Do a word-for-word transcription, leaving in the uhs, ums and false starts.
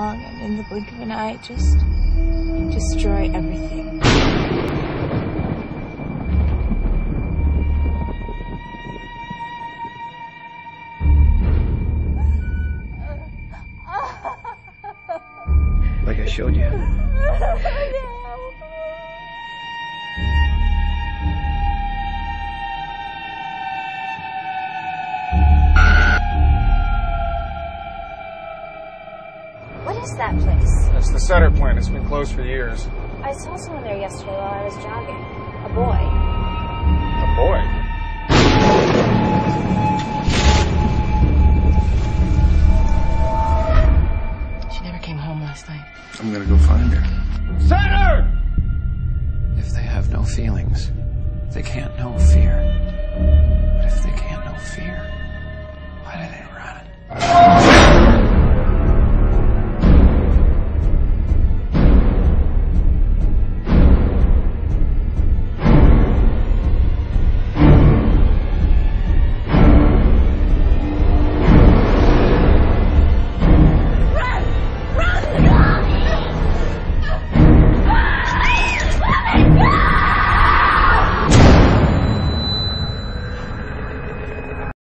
along, and in the blink of an eye, just destroy everything. Like I showed you. What is that place? That's the Sutter plant. It's been closed for years. I saw someone there yesterday while I was jogging. A boy. A boy? She never came home last night. I'm gonna go find her. Sutter! If they have no feelings, they can't know fear. But if they can't know fear, why do they run?